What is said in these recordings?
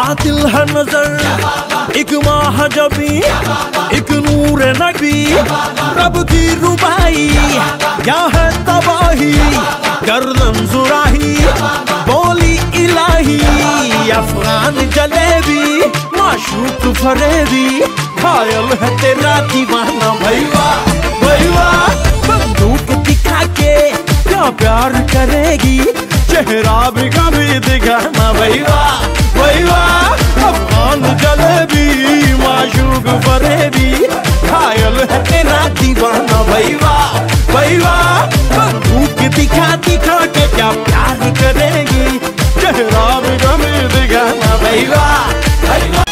कातिल है नजर एक महाजबी एक नूर नबी रब की रुबाई क्या है तबाही गर्दन जुराही बोली इलाही अफगान जलेबी माशूक फरेबी घायल है तेरा दीवाना भैया भैया बंदूक दिखा के क्या प्यार करेगी चेहरा भी कभी दिखाना भैया भैया अफगान जलेबी माशूक फरेबी घायल है तेरा दीवाना भैया भैया बंदूक दिखा दिखा के क्या प्यार करेगी चेहरा भी कभी दिखाना भैया भैया।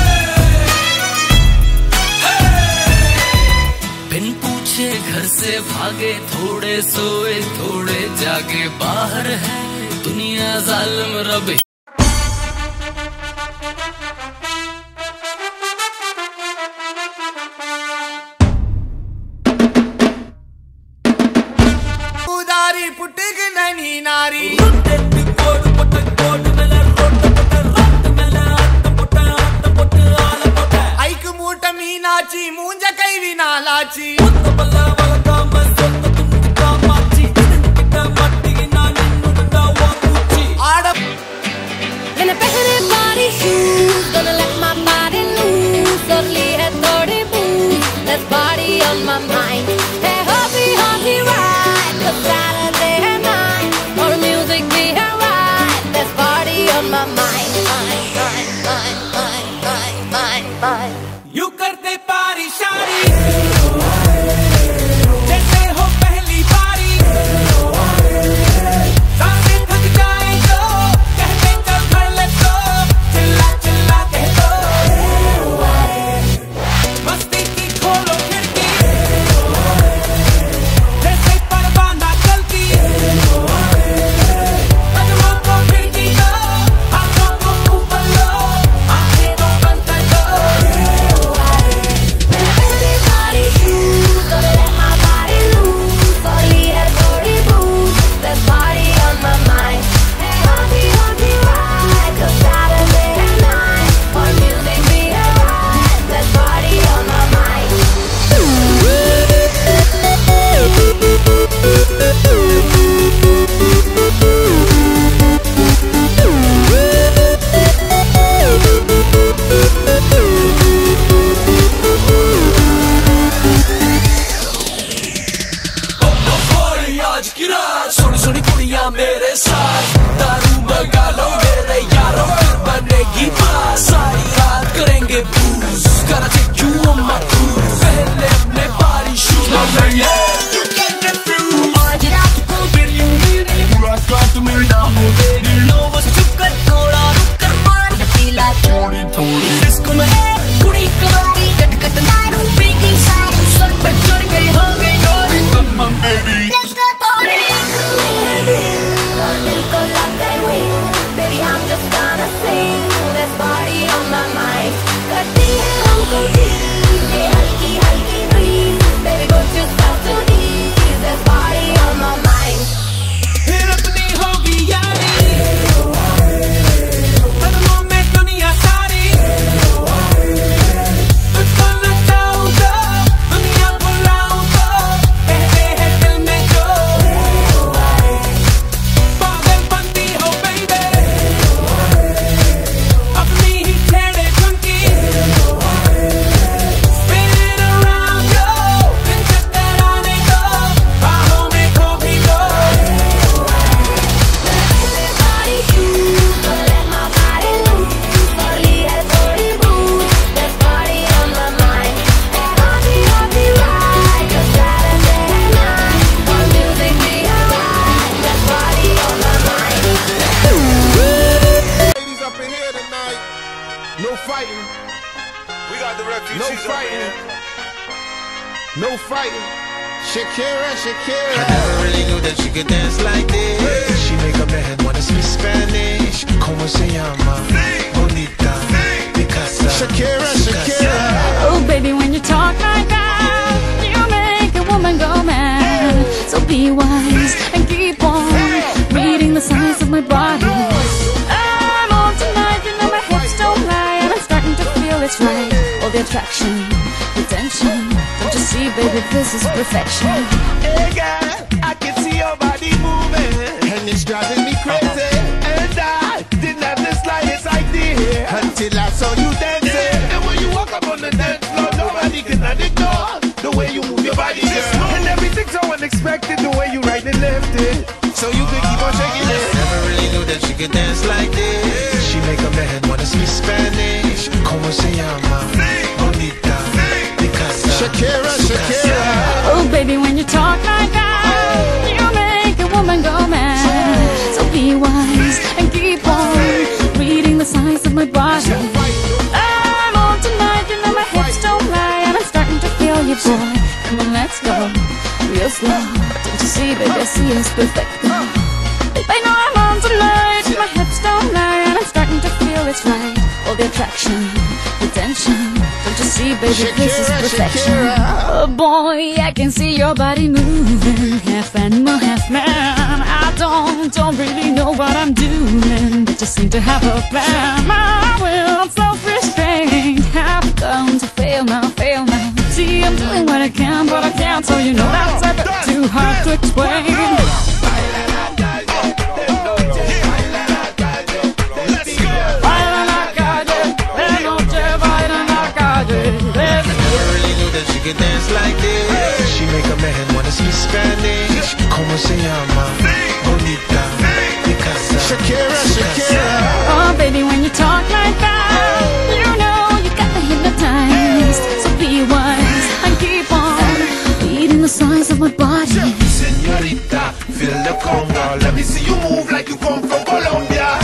बिन पूछे घर से भागे थोड़े सोए थोड़े जागे बाहर है दुनिया जालिम रब। उदारी पुटक नैनी नारी ऐक मूट मीनाची मूंज कई विनालाची Gonna pehne body shoes, gonna let my body loose. Only है थोड़ी booze, let's party on my mind. Hey hoppy hoppy ride, the Saturday night. More music be alright, let's party on my mind. Mind. यू करते पारी शारी जैसे हो पहली बारी सांसें थक जाए तो कहते चल भर ले तो चिल्ला चिल्ला कह दो मस्ती की खोलो खिड़की जैसे परवाना चलती कदमों को खिड़की दो हाथों को ऊपर लो आंखें को बंद कर दो। Body shoes, gonna let my body loose. Only है थोड़ी booze, let's party on my mind. Hey hoppy hoppy ride, the Saturday night. More music be alright, let's party on my mind. आज की रात सोनी सोनी कुड़ियां मेरे साथ दारू मंगा लो मेरे यारों फिर बनेगी बात सारी रात करेंगे booze gotta take you on my cruise पहले अपने पारी shoes you can get through आज रात को फिर यूं मेरे मुलाकात में ना हो मेरी नोवस चुपकर थोड़ा रुक कर मान पीला थोड़ी थोड़ी इसको मैं कुड़ी कलाड़ी कट कट दारू पीगी सारी सर पर चढ़ गई हो गई गोरी baby Let's go party. दिल को लग गए wings, baby I'm just gonna sing. Let's party on my mind. करती है हमको tease, ये हल्की हल्की breeze. Baby put yourself to ease. Let's party on my mind. फिर अपनी होगी यारी कदमों में दुनिया सारी तुझको नचाऊं तो दुनिया बुलाऊं तो कहते हैं दिल में जो पागल बनती हो baby अपनी ही छेड़े झुमकी spin it around yo दिन चक्कर आने दो बाहों में खो भी लो। Body shoes, gonna let my body loose. Only है थोड़ी booze. Let's party on my mind. Hey hoppy hoppy ride, the Saturday night. More music be alright. Let's party on my mind. Ladies up in here tonight. No fighting. We got the refugees No up fighting. here. No fighting. Shakira, I Shakira. never really knew that she could dance like this. She make a man wanna speak Spanish. Como se llama? Bonita, Picasa, Shakira, su casa. Shakira. Oh, baby, when you talk like that, you make a woman go mad. So be wise and keep on reading the signs of my body. I'm on tonight, you know my hips don't attraction, attention. Don't you see, baby, this is perfection. Hey girl, I can see your body moving, and it's driving me crazy. And I didn't have the slightest idea until I saw you dancing. And when you walk up on the dance floor, nobody can ignore the way you move your body, girl. And everything's so unexpected, the way you right and left it, so you could keep on shaking it. Never really knew that she could dance like this. She make a man wanna speak Spanish. Como se llama? Bonita. Shakira, Shakira. Oh, baby, when you talk like that, you make a woman go mad. So be wise and keep on reading the signs of my body. I'm on tonight, you know my hips don't lie, and I'm starting to feel you, boy. Come on, let's go, real slow. Don't you see, baby, I see it's perfect. I know I'm on tonight, my hips don't lie, and I'm starting to feel it's right. All the attraction, the tension. Don't you see, baby, Shakira, this is perfection. Shakira. Oh boy, I can see your body moving, half animal, half man. I don't really know what I'm doing, but just seem to have a plan. My will, self-restraint, have come to fail now, fail now. See, I'm doing what I can, but I can't, so you know that's a bit too hard to explain. She can dance like this. She make a man wanna speak Spanish. Como se llama? Bonita. Shakira, Shakira. Oh, baby, when you talk like that, you know you got me hypnotized. So be wise and keep on reading the signs of my body. Señorita, feel the conga. Let me see you move like you come from Colombia.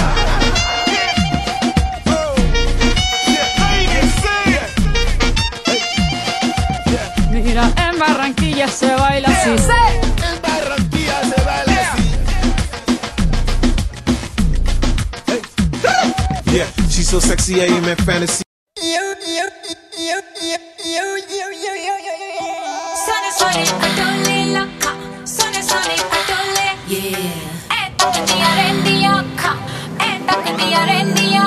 Mira, en Barranquilla se baila así. En Barranquilla se baila así. Yeah, she's so sexy, I am in fantasy. Sone patole lakha, sone patole. Yeah. Eh takdiya rendiya kha, eh takdiya rendiya.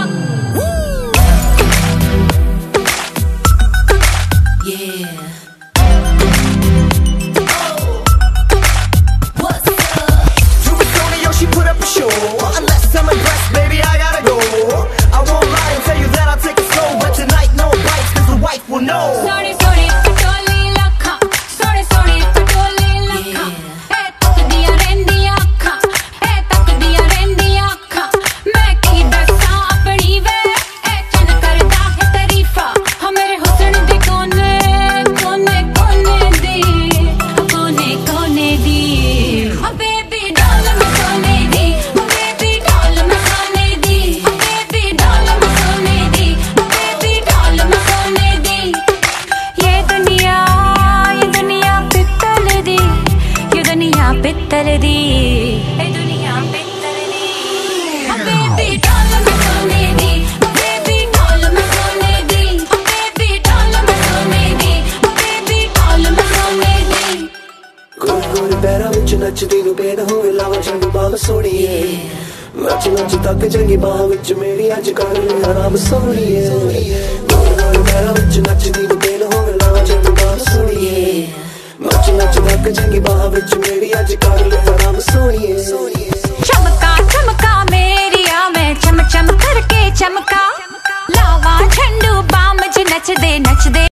Yeah. She put up a show. Unless I'm impressed, baby, I gotta go. I won't lie and tell you that I'll take it slow, but tonight no bites, cause the wife will know. Sorry, patole lakha, sorry, patole lakha. Eh takdiya rendiya kha, eh takdiya rendiya kha. Main ki dasa apni ve, eh chan karda hai tarifa. Ha mere husn de kone di, kone di. Oh baby, doll me sone di, oh baby, doll me sone di, oh baby, doll me sone di, oh baby, doll me sone di. ये दुनिया पित्तल दी, ये दुनिया पित्तल दी, ये दुनिया पित्तल दी. Oh baby, doll me sone di, oh baby, doll me sone di, oh baby, doll me sone di, oh baby, doll me sone di. गोरे गोरे पैरों विच नचदी नूं बेद होवे लावा चंगी बाह सोहणीए. नच नच तक चंगी बाह विच मेरी अज कर ले आराम सोहणीए. गोरे गोरे पैरों विच नचदी नूं बेद होवे लावा चंगी बाह सोहणीए. नच नच तक चंगी बाह विच मेरी अज कर ले आराम सोहणीए. चमका चमका मेरिया मैं चम चम करके चमका लावा झंडू बाम च नचदे